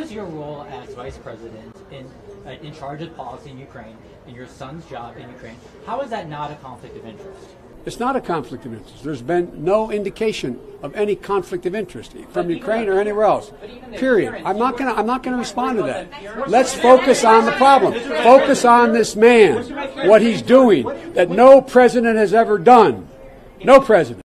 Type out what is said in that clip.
What is your role as vice president in charge of policy in Ukraine and your son's job in Ukraine? How is that not a conflict of interest? It's not a conflict of interest. There's been no indication of any conflict of interest from Ukraine or anywhere else. Period. I'm not going to respond to that. Let's focus on the problem. Focus on this man, what he's doing, that no president has ever done. No president.